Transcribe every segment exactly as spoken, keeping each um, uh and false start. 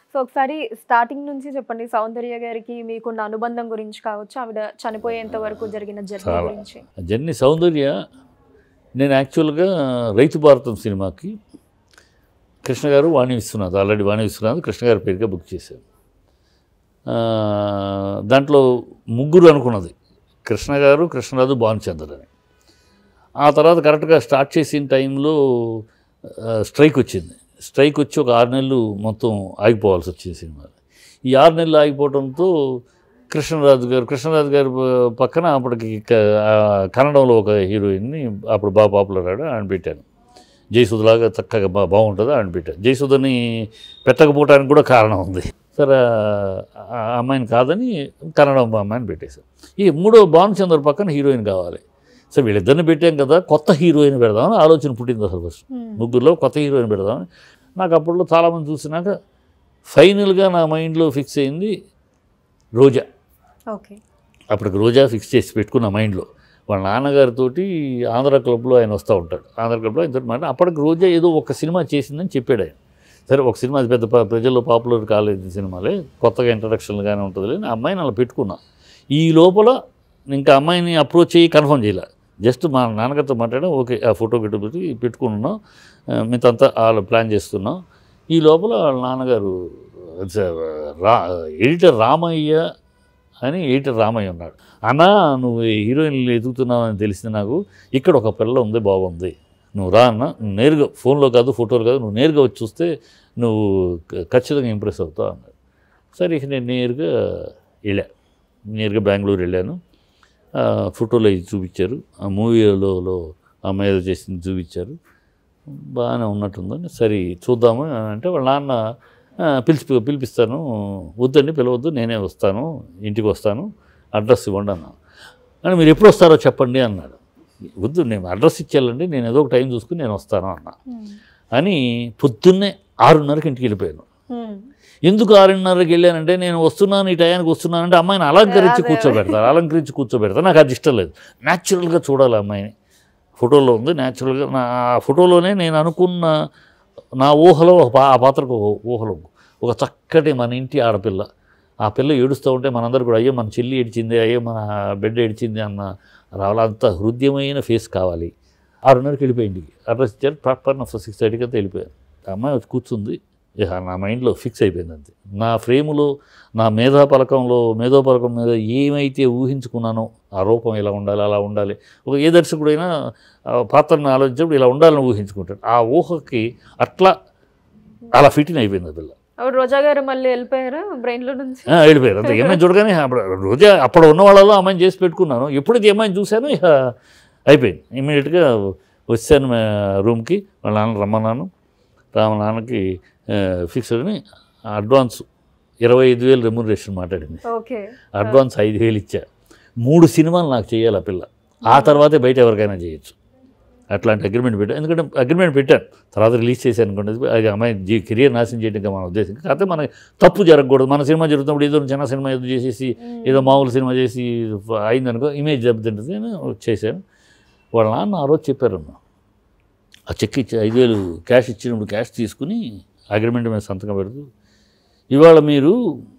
So ఒకసారి starting నుంచి చెప్పండి, సౌందర్య గారికి మీకున్న అనుబంధం గురించి కావచ్చు, ఆవిడ చనిపోయేంత వరకు జరిగిన జర్నీ గురించి. జర్నీ సౌందర్య, నేను యాక్చువల్గా రైతు భారతం సినిమాకి కృష్ణ గారు వాణి విశ్వనాథ్, ఆల్రెడీ వాణి విశ్వనాథ్ కృష్ణ గారి పేరుగా బుక్ చేశారు. దాంట్లో ముగ్గురు అనుకున్నది, కృష్ణ గారు, కృష్ణరాజు, భానుచంద్ర అని. ఆ తర్వాత కరెక్ట్గా స్టార్ట్ చేసిన టైంలో స్ట్రైక్ వచ్చింది. స్ట్రైక్ వచ్చి ఒక ఆరు నెలలు మొత్తం ఆగిపోవాల్సి వచ్చింది సినిమా. ఈ ఆరు నెలలు ఆగిపోవడంతో కృష్ణరాజు గారు కృష్ణరాజు గారి పక్కన అప్పటికి కన్నడంలో ఒక హీరోయిన్ని అప్పుడు బాగా పాపులర్ ఆడు ఆయన పెట్టాను. జయసుధలాగా చక్కగా బా బాగుంటుంది ఆయన పెట్టాను. జయసుధని పెట్టకపోవడానికి కూడా కారణం ఉంది. సరే ఆ అమ్మాయిని కాదని కన్నడం అమ్మాయిని పెట్టేశారు. ఈ మూడో భానుచంద్ర పక్కన హీరోయిన్ కావాలి. సో వీళ్ళిద్దరిని పెట్టాం కదా, కొత్త హీరోయిన్ పెడదామని ఆలోచన పుట్టింది అసలు. ఫస్ట్ ముగ్గురులో కొత్త హీరోయిన్ పెడదామని నాకు అప్పట్లో చాలామంది చూసినాక ఫైనల్గా నా మైండ్లో ఫిక్స్ అయింది రోజా. ఓకే, అప్పటికి రోజా ఫిక్స్ చేసి పెట్టుకున్న మైండ్లో. వాళ్ళ నాన్నగారితోటి ఆంధ్ర క్లబ్లో ఆయన వస్తూ ఉంటాడు. ఆంధ్ర క్లబ్లో ఆయనతో మాట అప్పటికి రోజా ఏదో ఒక సినిమా చేసిందని చెప్పాడు ఆయన. సరే ఒక సినిమా అది పెద్ద ప్రజల్లో పాపులర్ కాలేదు సినిమాలే, కొత్తగా ఇంట్రడక్షన్గానే ఉంటుంది అని అమ్మాయిని అలా పెట్టుకున్నా. ఈ లోపల ఇంకా అమ్మాయిని అప్రోచ్ అయ్యి కన్ఫర్మ్ చేయాలి. జస్ట్ మా నాన్నగారితో మాట్లాడడం, ఓకే ఆ ఫోటో పెట్టి పెట్టుకున్నాం, మిగతా వాళ్ళు ప్లాన్ చేస్తున్నాం. ఈ లోపల వాళ్ళ నాన్నగారు రా ఎడిటర్ రామయ్య అని ఎడిటర్ రామయ్య ఉన్నాడు. అన్నా నువ్వు హీరోయిన్లు ఎదుగుతున్నావు అని తెలిసింది నాకు, ఇక్కడ ఒక పిల్ల ఉంది బాగుంది, నువ్వు రా అన్న, నేరుగా ఫోన్లో కాదు ఫోటోలు కాదు, నువ్వు నేరుగా వచ్చి చూస్తే నువ్వు ఖచ్చితంగా ఇంప్రెస్ అవుతావు అన్నాడు. సరే ఇక నేను నేరుగా వెళ్ళా, నేరుగా బెంగళూరు వెళ్ళాను. ఫోటోలో ఇది చూపించారు, ఆ మూవీలో అమ్మాయి ఏదో చేసింది చూపించారు, బాగానే ఉన్నట్టుందని. సరే చూద్దాము అంటే వాళ్ళ నాన్న పిలిచి పిలిపిస్తాను, వద్దండి పిలవద్దు, నేనే వస్తాను, ఇంటికి వస్తాను, అడ్రస్ ఇవ్వండి అన్నా. అని మీరు ఎప్పుడు వస్తారో చెప్పండి అన్నాడు. వద్దు నేను అడ్రస్ ఇచ్చేయాలండి, నేను ఏదో ఒక టైం చూసుకుని నేను వస్తాను అన్నా. అని పొద్దున్నే ఆరున్నరకి ఇంటికి వెళ్ళిపోయాను. ఎందుకు ఆరున్నరకి వెళ్ళానంటే నేను వస్తున్నాను ఈ టయానికి వస్తున్నానంటే అమ్మాయిని అలంకరించి కూర్చోబెడతారు, అలంకరించి కూర్చోబెడతారు. నాకు అది ఇష్టం లేదు, న్యాచురల్గా చూడాలి అమ్మాయిని. ఫోటోలో ఉంది న్యాచురల్గా, నా ఫోటోలోనే నేను అనుకున్న నా ఊహలో ఒక ఆ పాత్రకు ఊహలో ఒక చక్కటి మన ఇంటి ఆడపిల్ల, ఆ పిల్ల ఏడుస్తూ ఉంటే మనందరూ కూడా అయ్యో మన చెల్లి ఏడిచింది, అయ్యో మన బిడ్డ ఏడిచింది అన్న రావాలి, అంత హృదయమైన ఫేస్ కావాలి. ఆరున్నరకి వెళ్ళిపోయి ఇంటికి అడ్రస్ ఇచ్చారు. ప్రాపర్ నా సిక్స్ థర్టీకి అంతా వెళ్ళిపోయాను. అమ్మాయి వచ్చి కూర్చుంది, నా మైండ్లో ఫిక్స్ అయిపోయింది అంతే. నా ఫ్రేములో నా మేధాపలకంలో మేధోపలకం మీద ఏమైతే ఊహించుకున్నానో ఆ రూపం ఇలా ఉండాలి అలా ఉండాలి, ఒక ఏ దర్శకుడైనా పాత్రను ఆలోచించినప్పుడు ఇలా ఉండాలని ఊహించుకుంటాడు. ఆ ఊహకి అట్లా అలా ఫిట్టిన్ అయిపోయింది ఆ పిల్ల. రోజా గారు మళ్ళీ వెళ్ళిపోయారా బ్రెయిన్లో నుంచి? వెళ్ళిపోయారు అంతే. ఏమైనా చూడగానే రోజా అప్పుడు ఉన్న వాళ్ళలో అమ్మాయిని చేసి పెట్టుకున్నాను. ఎప్పుడైతే ఏమైనా చూశానో ఇక అయిపోయింది. ఇమీడియట్గా వచ్చాను రూమ్కి, వాళ్ళ నాన్న రమ్మన్నాను. రామ నాన్నకి ఫిక్స్ అని అడ్వాన్స్ ఇరవై ఐదు వేలు రెమ్యూనరేషన్ మాట్లాడింది. అడ్వాన్స్ ఐదు వేలు ఇచ్చా. మూడు సినిమాలు నాకు చేయాలి ఆ పిల్ల, ఆ తర్వాతే బయట ఎవరికైనా చేయొచ్చు. అట్లాంటి అగ్రిమెంట్ పెట్టాను. ఎందుకంటే అగ్రిమెంట్ పెట్టాను, తర్వాత రిలీజ్ చేశాను అనుకోండి, అది అమ్మాయి జీ కెరియర్ నాశనం చేయడానికి మన ఉద్దేశం. కాకపోతే మనకి తప్పు జరగకూడదు. మన సినిమా జరుగుతున్నప్పుడు ఏదో చిన్న సినిమా ఏదో చేసేసి ఏదో మామూలు సినిమా చేసి అయిందనుకో ఇమేజ్ దెబ్బతింటుంది అని చేశాను. వాళ్ళ నాన్న ఆ రోజు చెప్పారమ్మా, ఆ చెక్ ఇచ్చి ఐదు వేలు క్యాష్ ఇచ్చినప్పుడు క్యాష్ తీసుకుని అగ్రిమెంట్ మీద సంతకం పెడుతూ, ఇవాళ మీరు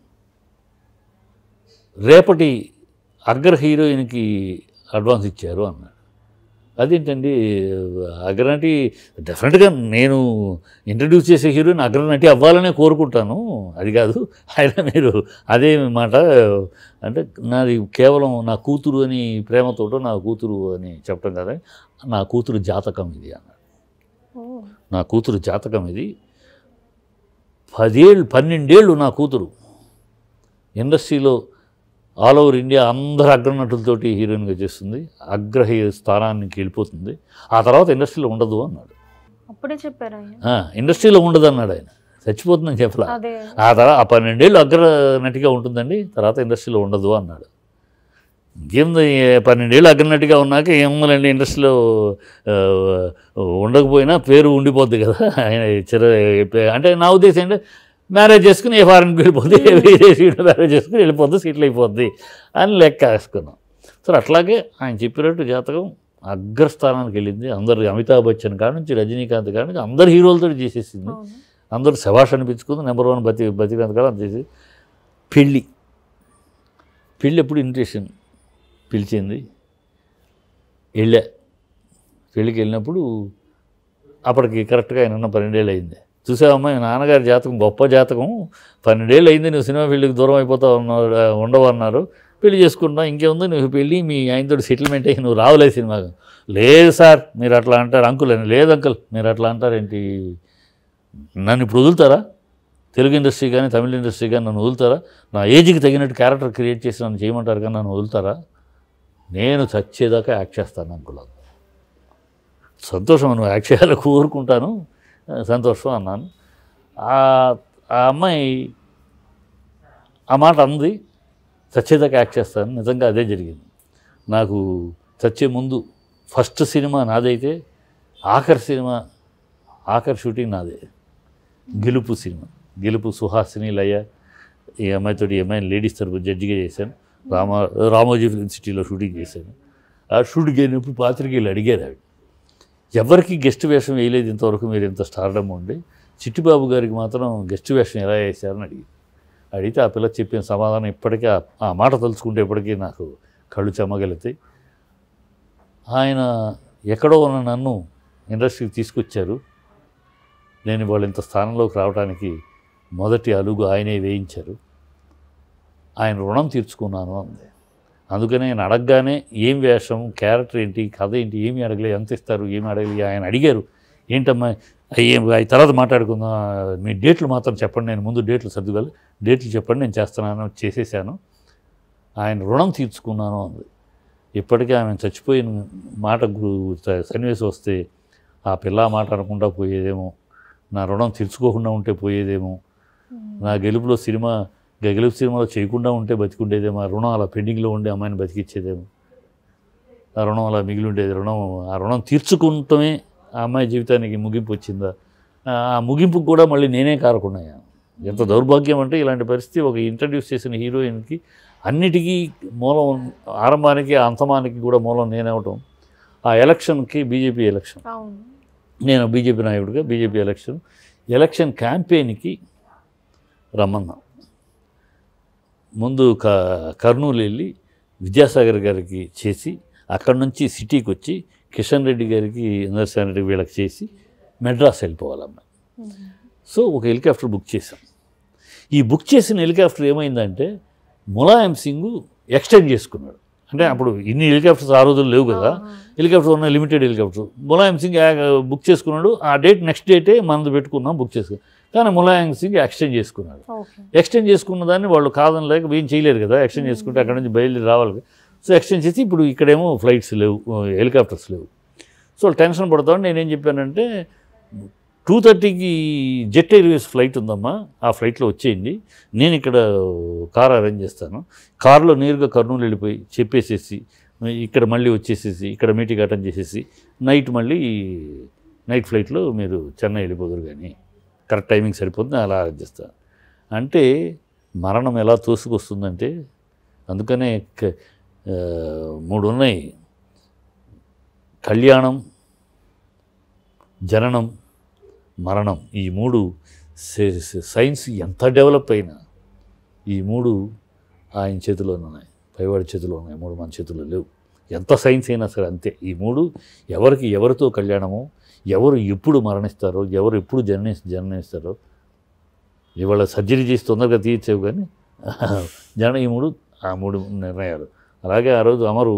రేపటి అగ్ర హీరోయిన్కి అడ్వాన్స్ ఇచ్చారు అన్నాడు. అదేంటండి అగ్రనటి, డెఫినెట్గా నేను ఇంట్రడ్యూస్ చేసే హీరోయిన్ అగ్రనటి అవ్వాలనే కోరుకుంటాను, అది కాదు ఆయన మీరు అదే మాట అంటే నాది కేవలం నా కూతురు అని ప్రేమతోటో నా కూతురు అని చెప్పడం కదా, నా కూతురు జాతకం ఇది అన్నాడు. నా కూతురు జాతకం ఇది, పదేళ్ళు పన్నెండేళ్ళు నా కూతురు ఇండస్ట్రీలో ఆల్ ఓవర్ ఇండియా అందరు అగ్రనటులతోటి హీరోయిన్గా చేస్తుంది, అగ్ర స్థానానికి వెళ్ళిపోతుంది, ఆ తర్వాత ఇండస్ట్రీలో ఉండదు అన్నాడు. అప్పుడే చెప్పారు ఇండస్ట్రీలో ఉండదు అన్నాడు ఆయన, చచ్చిపోతుందని చెప్పలా. ఆ తర్వాత ఆ పన్నెండేళ్ళు అగ్ర నటిగా ఉంటుందండి, తర్వాత ఇండస్ట్రీలో ఉండదు అన్నాడు. ఇంకేంది పన్నెండేళ్ళు అగ్రనటిగా ఉన్నాక ఏముందండి ఇండస్ట్రీలో ఉండకపోయినా పేరు ఉండిపోద్ది కదా ఆయన చిర. అంటే నా ఉద్దేశం అంటే మ్యారేజ్ చేసుకుని ఏ ఫారెన్కి వెళ్ళిపోద్ది, వేరే సీట్లో మ్యారేజ్ చేసుకుని వెళ్ళిపోద్ది, సీట్లు అయిపోద్ది అని లెక్క వేసుకున్నాం. సో అట్లాగే ఆయన చెప్పినట్టు జాతకం అగ్రస్థానానికి వెళ్ళింది. అందరు అమితాబ్ బచ్చన్ కాడ నుంచి రజనీకాంత్ కాడ నుంచి అందరు హీరోలతో చేసేసింది. అందరూ శభాష్ అనిపించుకుంది, నెంబర్ వన్ బతి బతికినంత కాలం చేసి పెళ్ళి పెళ్ళి ఎప్పుడు ఇన్విటేషన్ పిలిచింది, వెళ్ళా. పెళ్ళికి వెళ్ళినప్పుడు అప్పటికి కరెక్ట్గా ఆయన ఉన్న పన్నెండేళ్ళు అయింది. చూసావమ్మా నాన్నగారి జాతకం గొప్ప జాతకం, పన్నెండేళ్ళు అయింది, నువ్వు సినిమా ఫీల్డ్కి దూరం అయిపోతావు అన్నారు, ఉండవు అన్నారు, పెళ్లి చేసుకుంటున్నావు, ఇంకేముంది నువ్వు పెళ్ళి మీ ఆయనతో సెటిల్మెంట్ అయ్యి నువ్వు రావులే సినిమాకి. లేదు సార్ మీరు అట్లా అంటారు, అంకుల్ అని. లేదు అంకుల్ మీరు అట్లా అంటారేంటి, నన్ను ఇప్పుడు వదులుతారా, తెలుగు ఇండస్ట్రీ కానీ తమిళ ఇండస్ట్రీ కానీ నన్ను వదులుతారా, నా ఏజ్కి తగినట్టు క్యారెక్టర్ క్రియేట్ చేసి నన్ను చేయమంటారు కానీ నన్ను వదులుతారా, నేను చచ్చేదాకా యాక్ట్ చేస్తాను అంకుల్. సంతోషం, నువ్వు యాక్ట్ చేయాలని కోరుకుంటాను, సంతోషం అన్నాను. ఆ అమ్మాయి ఆ మాట అంది, చచ్చేదాకా యాక్ట్ చేస్తాను. నిజంగా అదే జరిగింది. నాకు చచ్చే ముందు ఫస్ట్ సినిమా నాదైతే ఆఖరి సినిమా ఆఖరి షూటింగ్ నాదే, గెలుపు సినిమా. గెలుపు సుహాసిని లయ ఈ అమ్మాయితో, ఈ అమ్మాయిని లేడీస్ తరపు జడ్జిగా చేశాను. రామా రామోజీ ఫిల్మ్ సిటీలో షూటింగ్ చేశాను. ఆ షూటింగ్ అయినప్పుడు పాత్రికేయులు అడిగారు, ఆవిడ ఎవరికి గెస్ట్ వేషం వేయలేదు ఇంతవరకు, మీరు ఇంత స్టార్డమ్ ఉండి, చిట్టిబాబు గారికి మాత్రం గెస్ట్ వేషం ఎలా వేశారని అడిగి అడిగితే ఆ పిల్ల చెప్పిన సమాధానం ఇప్పటికీ ఆ మాట తలుచుకుంటే ఇప్పటికీ నాకు కళ్ళు చెమ్మగలుగుతాయి. ఆయన ఎక్కడో ఉన్న నన్ను ఇండస్ట్రీకి తీసుకొచ్చారు, నేను వాళ్ళు ఇంత స్థానంలోకి రావడానికి మొదటి అలుగు ఆయనే వేయించారు, ఆయన రుణం తీర్చుకున్నాను అంది. అందుకనే నేను అడగగానే ఏం వేషం, క్యారెక్టర్ ఏంటి, కథ ఏంటి, ఏమి అడగలేదు, ఎంత ఇస్తారు, ఏమి అడగలేదు. ఆయన అడిగారు ఏంటమ్మా ఏం అవి తర్వాత మాట్లాడుకుందాం, మీ డేట్లు మాత్రం చెప్పండి, నేను ముందు డేట్లు సర్దుకోవాలి, డేట్లు చెప్పండి నేను చేస్తున్నాను, చేసేసాను, ఆయన రుణం తీర్చుకున్నాను అంది. ఇప్పటికీ ఆమె చచ్చిపోయిన మాట సన్నివేశం వస్తే ఆ పిల్ల మాట అనకుండా పోయేదేమో, నా రుణం తీర్చుకోకుండా ఉంటే పోయేదేమో, నా గెలుపులో సినిమా గెలుపు సినిమాలో చేయకుండా ఉంటే బతికుండేదేమో, ఆ రుణం అలా పెండింగ్లో ఉండే అమ్మాయిని బతికిచ్చేదేమో, ఆ రుణం అలా మిగిలి ఉండేది. రుణం ఆ రుణం తీర్చుకుంటమే ఆ అమ్మాయి జీవితానికి ముగింపు వచ్చిందా, ఆ ముగింపుకు కూడా మళ్ళీ నేనే కారకుండా. ఎంత దౌర్భాగ్యం అంటే ఇలాంటి పరిస్థితి ఒక ఇంట్రడ్యూస్ చేసిన హీరోయిన్కి అన్నిటికీ మూలం, ఆరంభానికి అంతమానికి కూడా మూలం నేనవటం. ఆ ఎలక్షన్కి బీజేపీ ఎలక్షన్, నేను బీజేపీ నాయకుడిగా బీజేపీ ఎలక్షన్ ఎలక్షన్ క్యాంపెయిన్కి రమ్మన్నా. ముందు క కర్నూలు వెళ్ళి విద్యాసాగర్ గారికి చేసి, అక్కడి నుంచి సిటీకి వచ్చి కిషన్ రెడ్డి గారికి, నరసింహ రెడ్డి వీళ్ళకి చేసి మెడ్రాస్ వెళ్ళిపోవాలమ్మ. సో ఒక హెలికాప్టర్ బుక్ చేశాం. ఈ బుక్ చేసిన హెలికాప్టర్ ఏమైందంటే ములాయం సింగ్ ఎక్స్టెండ్ చేసుకున్నాడు. అంటే అప్పుడు ఇన్ని హెలికాప్టర్స్ ఆ రోజులు లేవు కదా, హెలికాప్టర్ ఉన్న limited helicopter. Mulayam Singh book చేసుకున్నాడు. ఆ డేట్ నెక్స్ట్ డేటే మనది పెట్టుకున్నాం, బుక్ చేసుకున్నాం. కానీ ములాయం సింగ్ ఎక్స్టెండ్ చేసుకున్నాడు. ఎక్స్టెండ్ చేసుకున్న దాన్ని వాళ్ళు కాదని లేక ఏం చేయలేరు కదా, ఎక్స్టెండ్ చేసుకుంటే అక్కడ నుంచి బయలుదేరి రావాలి. సో ఎక్స్టెండ్ చేసి ఇప్పుడు ఇక్కడేమో ఫ్లైట్స్ లేవు, హెలికాప్టర్స్ లేవు. సో టెన్షన్ పడతామని నేనేం చెప్పానంటే, టూ థర్టీకి జెట్ ఎయిర్వేస్ ఫ్లైట్ ఉందమ్మా, ఆ ఫ్లైట్లో వచ్చేయండి, నేను ఇక్కడ కార్ అరేంజ్ చేస్తాను, కారులో నేరుగా కర్నూలు వెళ్ళిపోయి చెప్పేసేసి ఇక్కడ మళ్ళీ వచ్చేసేసి ఇక్కడ మీటింగ్ అటెండ్ చేసేసి నైట్ మళ్ళీ నైట్ ఫ్లైట్లో మీరు చెన్నై వెళ్ళిపోదురు, కానీ కరెక్ట్ టైమింగ్ సరిపోతుంది, అలా అరేంజ్ చేస్తాను అంటే మరణం ఎలా తోసుకొస్తుందంటే. అందుకనే మూడు ఉన్నాయి, కళ్యాణం, జననం, మరణం. ఈ మూడు సైన్స్ ఎంత డెవలప్ అయినా ఈ మూడు ఆయన చేతిలోనే ఉన్నాయి, పైవాడి చేతిలో ఉన్నాయి, మూడు మన చేతిలో లేవు. ఎంత సైన్స్ అయినా సరే అంతే. ఈ మూడు ఎవరికి ఎవరితో కళ్యాణమో, ఎవరు ఎప్పుడు మరణిస్తారో, ఎవరు ఎప్పుడు జనని జననిస్తారో, ఇవాళ సర్జరీ చేసి తొందరగా తీర్చేవు కానీ జన ఈ మూడు ఆ మూడు నిర్ణయాలు. అలాగే ఆ రోజు అమరు,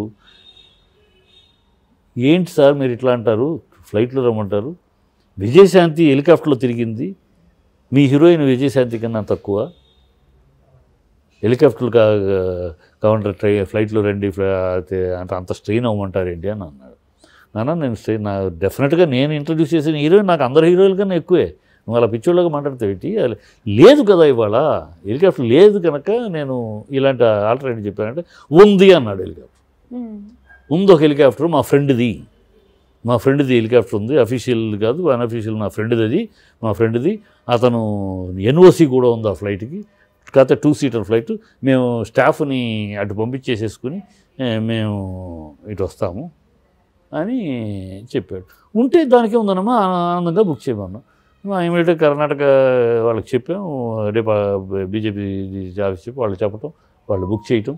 ఏంటి సార్ మీరు ఇట్లా అంటారు, ఫ్లైట్లో రమ్మంటారు, విజయశాంతి హెలికాప్టర్లో తిరిగింది, మీ హీరోయిన్ విజయశాంతి కన్నా తక్కువ, హెలికాప్టర్లు కా కౌంటర్ ట్రై ఫ్లైట్లో రండి అంటే అంత స్ట్రెయిన్ అవ్వమంటారేంటి అని అన్నాడు. నాన్న నేను స్ట్రెయిన్, నా డెఫినెట్గా నేను ఇంట్రడ్యూస్ చేసిన హీరోయిన్ నాకు అందరు హీరోయిన్ కన్నా ఎక్కువే, నువ్వు అలా పిచ్చోళ్ళగా మాట్లాడతావేంటి, లేదు కదా ఇవాళ హెలికాప్టర్ లేదు కనుక నేను ఇలాంటి ఆల్టర్నేటివ్ చెప్పానంటే ఉంది అన్నాడు. హెలికాప్టర్ ఉంది, ఒక హెలికాప్టర్ మా ఫ్రెండ్ది, మా ఫ్రెండ్ది హెలికాప్టర్ ఉంది, అఫీషియల్ కాదు అన్అఫీషియల్, నా ఫ్రెండ్ది అది, మా ఫ్రెండ్ది, అతను ఎన్ఓసి కూడా ఉంది ఆ ఫ్లైట్కి, కాకపోతే టూ సీటర్ ఫ్లైట్, మేము స్టాఫ్ని అటు పంపించేసేసుకుని మేము ఇటు వస్తాము అని చెప్పాడు. ఉంటే దానికే ఉందన్నమా, ఆనందంగా బుక్ చేయమన్నా. ఇమీడియట్గా కర్ణాటక వాళ్ళకి చెప్పాం, రేపు బీజేపీ ఆఫీస్ చెప్పి వాళ్ళు చెప్పటం, వాళ్ళు బుక్ చేయటం,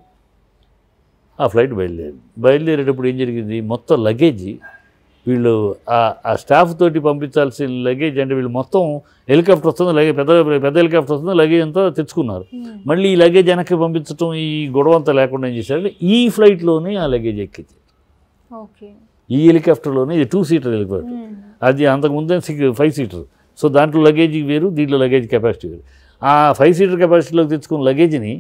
ఆ ఫ్లైట్ బయలుదేరి బయలుదేరేటప్పుడు ఏం జరిగింది, మొత్తం లగేజ్ వీళ్ళు ఆ స్టాఫ్ తోటి పంపించాల్సిన లగేజ్ అంటే వీళ్ళు మొత్తం హెలికాప్టర్ వస్తుంది, లగేజ్ పెద్ద పెద్ద హెలికాప్టర్ వస్తుంది, లగేజ్ అంతా తెచ్చుకున్నారు. మళ్ళీ ఈ లగేజ్ వెనక్కి పంపించడం ఈ గొడవ అంతా లేకుండా ఏం చేశారంటే ఈ ఫ్లైట్లోనే ఆ లగేజ్ ఎక్కించారు. ఈ హెలికాప్టర్లోనే, ఇది టూ సీటర్ హెలికాప్టర్, అది అంతకుముందే సిక్స్ ఫైవ్ సీటర్. సో దాంట్లో లగేజ్ వేరు, దీంట్లో లగేజ్ కెపాసిటీ వేరు. ఆ ఫైవ్ సీటర్ కెపాసిటీలోకి తెచ్చుకున్న లగేజ్ని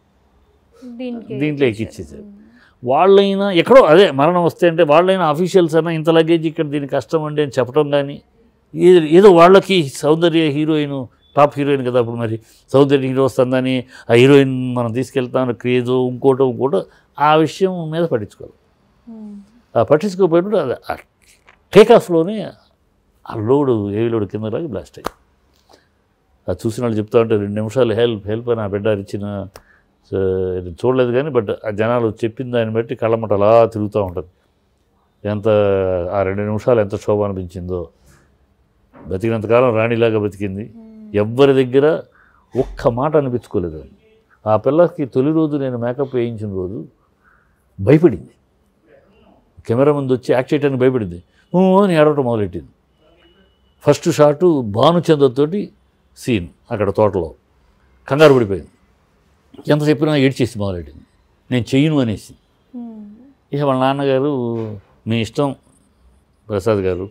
దీంట్లో ఎక్కించేసారు. వాళ్ళైనా ఎక్కడో అదే మరణం వస్తే అంటే వాళ్ళైనా అఫీషియల్స్ అయినా ఇంత లగేజ్ ఇక్కడ దీని కష్టం అండి అని చెప్పడం కానీ, ఏదో వాళ్ళకి సౌందర్య హీరోయిన్ టాప్ హీరోయిన్ కదా, అప్పుడు మరి సౌందర్య హీరో వస్తుందని ఆ హీరోయిన్ మనం తీసుకెళ్తామని క్రేజో ఇంకోటో ఇంకోటో ఆ విషయం మీద పట్టించుకోవాలి. ఆ పట్టించుకోకపోయినప్పుడు అది టేక్ ఆఫ్లోనే ఆ లోడు ఏవి లోడు కిందలాగి బ్లాస్ట్ అయ్యి, అది చూసిన వాళ్ళు చెప్తా ఉంటే రెండు నిమిషాలు హెల్ప్ హెల్ప్ అని ఆ బిడ్డ ఇచ్చిన చూడలేదు కానీ, బట్ ఆ జనాలు చెప్పిన దాన్ని బట్టి కళ్ళమట అలా తిరుగుతూ ఉంటుంది. ఎంత ఆ రెండు నిమిషాలు ఎంత శోభ అనిపించిందో. బతికినంతకాలం రాణిలాగా బతికింది, ఎవ్వరి దగ్గర ఒక్క మాట అనిపించుకోలేదు. ఆ పిల్లకి తొలి రోజు నేను మేకప్ వేయించిన రోజు భయపడింది, కెమెరా ముందు వచ్చి యాక్ట్ చేయడానికి భయపడింది, అని ఏడవటం మొదలెట్టింది. ఫస్ట్ షాటు భానుచంద్రతోటి సీన్ అక్కడ తోటలో కంగారు పడిపోయింది, ఎంత చెప్పినా ఏడ్చేసి మొదలెట్టింది, నేను చెయ్యను అనేసి. ఇక వాళ్ళ నాన్నగారు మీ ఇష్టం ప్రసాద్ గారు,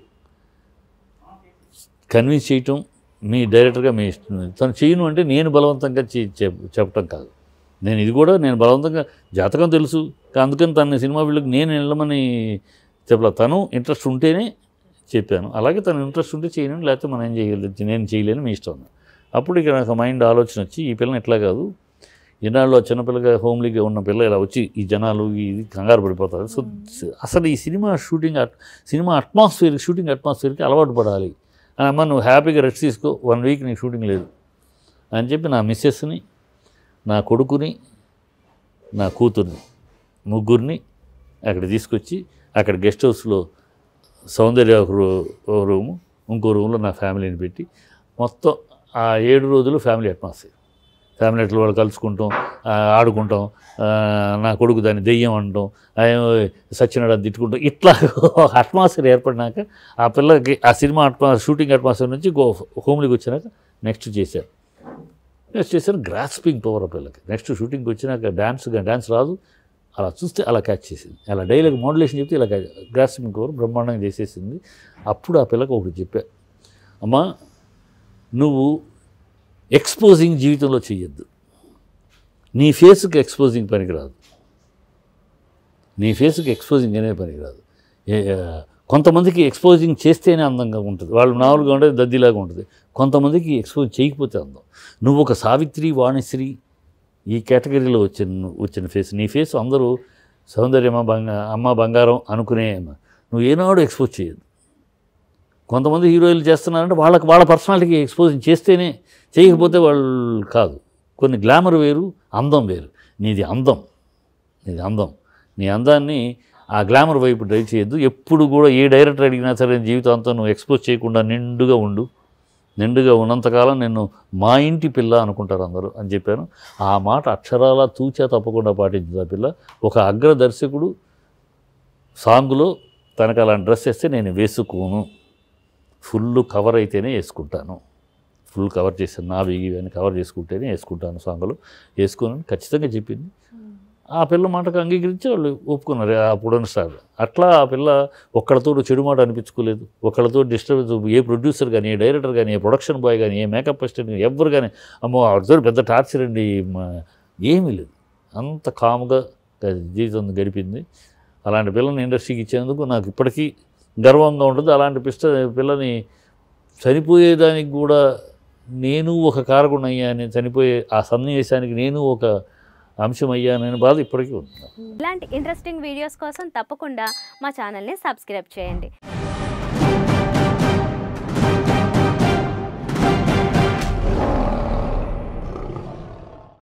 కన్విన్స్ చేయటం మీ డైరెక్టర్గా మీ ఇష్టం, తను చెయ్యను అంటే నేను బలవంతంగా చెప్పటం కాదు, నేను ఇది కూడా నేను బలవంతంగా జాతకం తెలుసు అందుకని తన సినిమా ఫీల్డ్కి నేను వెళ్ళమని చెప్పలేదు, తను ఇంట్రెస్ట్ ఉంటేనే చెప్పాను. అలాగే తను ఇంట్రెస్ట్ ఉంటే చేయను, లేకపోతే మనం ఏం చేయగలేదు, నేను చేయలేను, మీ ఇష్టం. అప్పుడు ఇక నాకు మైండ్ ఆలోచన వచ్చి ఈ పిల్లని ఎట్లా కాదు, ఈనాళ్ళు చిన్నపిల్లగా హోమ్లీగా ఉన్న పిల్ల ఇలా వచ్చి ఈ జనాలు ఇది కంగారు పడిపోతారు. సో అసలు ఈ cinema shooting cinema atmosphere shooting అట్మాస్ఫియర్కి అలవాటు పడాలి అని, అమ్మ నువ్వు హ్యాపీగా రెస్ట్ తీసుకో, వన్ వీక్ నీకు షూటింగ్ లేదు అని చెప్పి నా మిస్సెస్ని, నా కొడుకుని, నా కూతుర్ని, ముగ్గురిని అక్కడ తీసుకొచ్చి అక్కడ గెస్ట్ హౌస్లో సౌందర్య ఒక రూము, ఇంకో రూమ్లో నా ఫ్యామిలీని పెట్టి మొత్తం ఆ ఏడు రోజులు ఫ్యామిలీ అట్మాస్ఫియర్, ఫ్యామిలీ అట్లా వాళ్ళు కలుసుకుంటాం, ఆడుకుంటాం, నా కొడుకు దాన్ని దెయ్యం అనటం, సచ్చినాడు అని తిట్టుకుంటాం, ఇట్లా అట్మాస్ఫియర్ ఏర్పడినాక ఆ పిల్లకి ఆ సినిమా అట్మా షూటింగ్ అట్మాస్ఫియర్ నుంచి గో హోమ్లీకి వచ్చినాక నెక్స్ట్ చేశారు నెక్స్ట్ చేశారు గ్రాస్పింగ్ పవర్ ఆ పిల్లకి. నెక్స్ట్ షూటింగ్కి వచ్చినాక డ్యాన్స్ డ్యాన్స్ రాదు, అలా చూస్తే అలా క్యాచ్ చేసింది, అలా డైలాగ్ మోడ్యులేషన్ చెప్తే ఇలా గ్రాస్పింగ్ పవర్ బ్రహ్మాండంగా చేసేసింది. అప్పుడు ఆ పిల్లకి ఒకటి చెప్పా, అమ్మా నువ్వు ఎక్స్పోజింగ్ జీవితంలో చెయ్యొద్దు, నీ ఫేస్కి ఎక్స్పోజింగ్ పనికిరాదు, నీ ఫేస్కి ఎక్స్పోజింగ్ అనే పనికిరాదు. కొంతమందికి ఎక్స్పోజింగ్ చేస్తేనే అందంగా ఉంటుంది, వాళ్ళు నాలుగుగా ఉండేది దద్దిలాగా ఉంటుంది, కొంతమందికి ఎక్స్పోజ్ చేయకపోతే అందం. నువ్వు ఒక సావిత్రి వాణిశ్రీ ఈ కేటగిరీలో వచ్చిన వచ్చిన ఫేస్, నీ ఫేస్ అందరూ సౌందర్యమ్మ బంగా అమ్మ బంగారం అనుకునే, నువ్వు ఏనాడు ఎక్స్పోజ్ చేయొద్దు. కొంతమంది హీరోయిన్లు చేస్తున్నారంటే వాళ్ళకి వాళ్ళ పర్సనాలిటీకి ఎక్స్పోజింగ్ చేస్తేనే, చేయకపోతే వాళ్ళు కాదు. కొన్ని గ్లామర్ వేరు, అందం వేరు. నీది అందం, నీది అందం, నీ అందాన్ని ఆ గ్లామర్ వైపు డ్రైవ్ చేయొద్దు. ఎప్పుడు కూడా ఏ డైరెక్టర్ అడిగినా సరే జీవితం అంతా నువ్వు ఎక్స్పోజ్ చేయకుండా నిండుగా ఉండు, నిండుగా ఉన్నంతకాలం నేను మా ఇంటి పిల్ల అనుకుంటారు అందరూ అని చెప్పాను. ఆ మాట అక్షరాల తూచా తప్పకుండా పాటించింది ఆ పిల్ల. ఒక అగ్ర దర్శకుడు సాంగ్లో తనకు అలాంటి డ్రెస్ వేస్తే నేను వేసుకోను, ఫుల్ కవర్ అయితేనే వేసుకుంటాను, ఫుల్ కవర్ చేస్తాను, నా బిగి అని కవర్ చేసుకుంటేనే వేసుకుంటాను సాంగ్లో, వేసుకోనని ఖచ్చితంగా చెప్పింది. ఆ పిల్ల మాటకు అంగీకరించి వాళ్ళు ఒప్పుకున్నారు అప్పుడున్న స్టార్. అట్లా ఆ పిల్ల ఒక్కళ్ళతో చెడు మాట అనిపించుకోలేదు, ఒక్కళ్ళతో డిస్టర్బెన్స్, ఏ ప్రొడ్యూసర్ కానీ, ఏ డైరెక్టర్ కానీ, ఏ ప్రొడక్షన్ బాయ్ కానీ, ఏ మేకప్ అసిస్టెంట్ కానీ, ఎవరు కానీ అమ్మో ఆవిడతో పెద్ద టార్చర్ అండి ఏమీ లేదు, అంత కామ్గా జీవితం గడిపింది. అలాంటి పిల్లని ఇండస్ట్రీకి ఇచ్చేందుకు నాకు ఇప్పటికీ గర్వంగా ఉంటుంది. అలాంటి పిస్ట పిల్లని చనిపోయేదానికి కూడా నేను ఒక కారకుడయ్యాను, చనిపోయే ఆ సన్నివేశానికి నేను ఒక అంశం అయ్యానని బాధ ఇప్పటికీ ఉంది. ఇలాంటి ఇంట్రెస్టింగ్ వీడియోస్ కోసం తప్పకుండా మా ఛానల్ని సబ్స్క్రైబ్ చేయండి.